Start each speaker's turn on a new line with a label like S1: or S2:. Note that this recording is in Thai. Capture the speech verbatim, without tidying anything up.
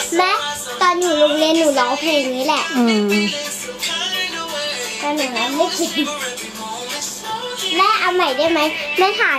S1: แม่ตอนอยู่โรงเรียนหนูร้องเพลงนี้แหละ
S2: อืม
S1: ตอนหนูร้องไม่เก่งแม่เอาใหม่ได้ไหมแม่ถ่าย